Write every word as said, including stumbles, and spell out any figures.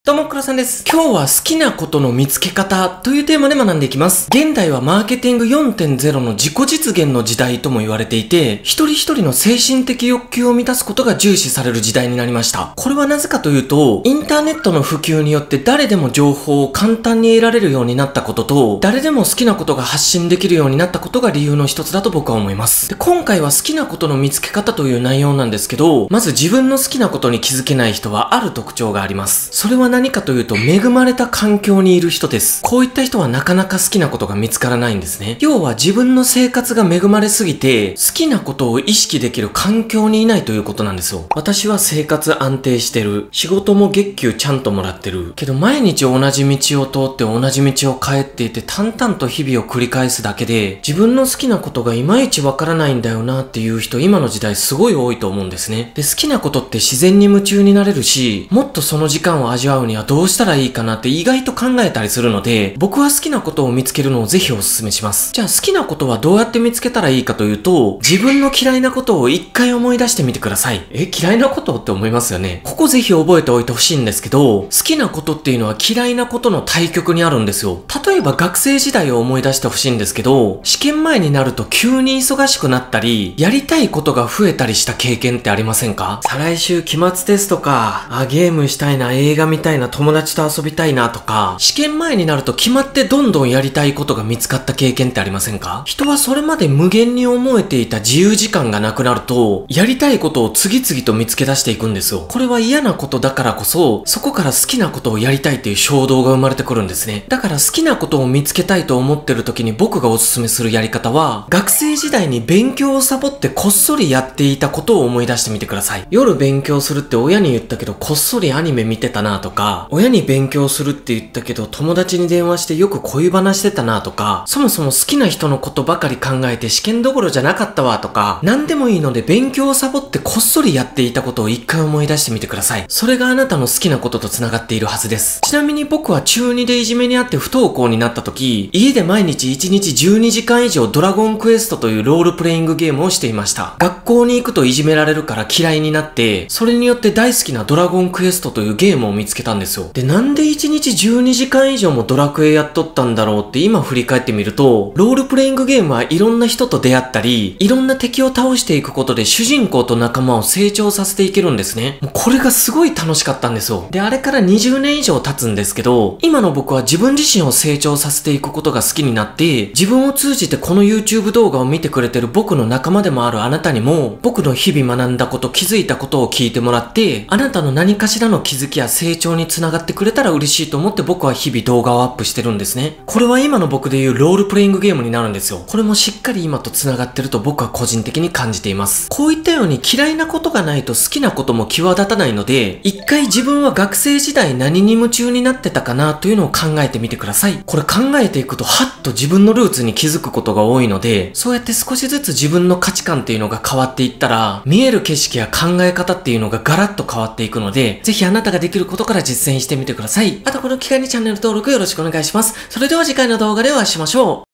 どうも、黒さんです。今日は好きなことの見つけ方というテーマで学んでいきます。現代はマーケティング よんてんゼロ の自己実現の時代とも言われていて、一人一人の精神的欲求を満たすことが重視される時代になりました。これはなぜかというと、インターネットの普及によって誰でも情報を簡単に得られるようになったことと、誰でも好きなことが発信できるようになったことが理由の一つだと僕は思います。で、今回は好きなことの見つけ方という内容なんですけど、まず自分の好きなことに気づけない人はある特徴があります。それは何かというと、恵まれた環境にいる人です。こういった人はなかなか好きなことが見つからないんですね。要は自分の生活が恵まれすぎて、好きなことを意識できる環境にいないということなんですよ。私は生活安定してる。仕事も月給ちゃんともらってる。けど毎日同じ道を通って同じ道を帰っていて淡々と日々を繰り返すだけで、自分の好きなことがいまいちわからないんだよなっていう人、今の時代すごい多いと思うんですね。で、好きなことって自然に夢中になれるし、もっとその時間を味わうにはどうしたらいいかなって意外と考えたりするので、僕は好きなことを見つけるのをぜひお勧めします。じゃあ好きなことはどうやって見つけたらいいかというと、自分の嫌いなことを一回思い出してみてください。え、嫌いなことって思いますよね。ここぜひ覚えておいてほしいんですけど、好きなことっていうのは嫌いなことの対極にあるんですよ。例えば学生時代を思い出してほしいんですけど、試験前になると急に忙しくなったり、やりたいことが増えたりした経験ってありませんか？再来週期末テストか、あ、ゲームしたいな、映画見たいな、友達と遊びたいなとか、試験前になると決まってどんどんやりたいことが見つかった経験ってありませんか？人はそれまで無限に思えていた自由時間がなくなると、やりたいことを次々と見つけ出していくんですよ。これは嫌なことだからこそ、そこから好きなことをやりたいっていう衝動が生まれてくるんですね。だから好きなことを見つけたいと思ってる時に僕がおすすめするやり方は、学生時代に勉強をサボってこっそりやっていたことを思い出してみてください。夜勉強するって親に言ったけどこっそりアニメ見てたなとか、親に勉強するって言ったけど友達に電話してよく恋話してたなとか、そもそも好きな人のことばかり考えて試験どころじゃなかったわとか、何でもいいので勉強をサボってこっそりやっていたことを一回思い出してみてください。それがあなたの好きなことと繋がっているはずです。ちなみに僕は中にでいじめにあって不登校になった時、家で毎日いちにちじゅうにじかん以上ドラゴンクエストというロールプレイングゲームをしていました。学校に行くといじめられるから嫌いになって、それによって大好きなドラゴンクエストというゲームを見つけたんですよ。で、なんでいちにちじゅうにじかん以上もドラクエやっとったんだろうって今振り返ってみると、ロールプレイングゲームはいろんな人と出会ったり、いろんな敵を倒していくことで主人公と仲間を成長させていけるんですね。もうこれがすごい楽しかったんですよ。で、あれからにじゅうねん以上経つんですけど、今の僕は自分自身を成長させていくことが好きになって、自分を通じてこの YouTube 動画を見てくれてる僕の仲間でもあるあなたにも、僕の日々学んだこと、気づいたことを聞いてもらって、あなたの何かしらの気づきや成長につながってくれたら嬉しいと思って僕は日々動画をアップしてるんですね。これは今の僕で言うロールプレイングゲームになるんですよ。これもしっかり今と繋がってると僕は個人的に感じています。こういったように嫌いなことがないと好きなことも際立たないので、一回自分は学生時代何に夢中になってたかなというのを考えてみてください。これ考えていくとはっと自分のルーツに気づくことが多いので、そうやって少しずつ自分の価値観っていうのが変わっていったら、見える景色や考え方っていうのがガラッと変わっていくので、ぜひあなたができることから実践してみてください。あとこの機会にチャンネル登録よろしくお願いします。それでは次回の動画でお会いしましょう。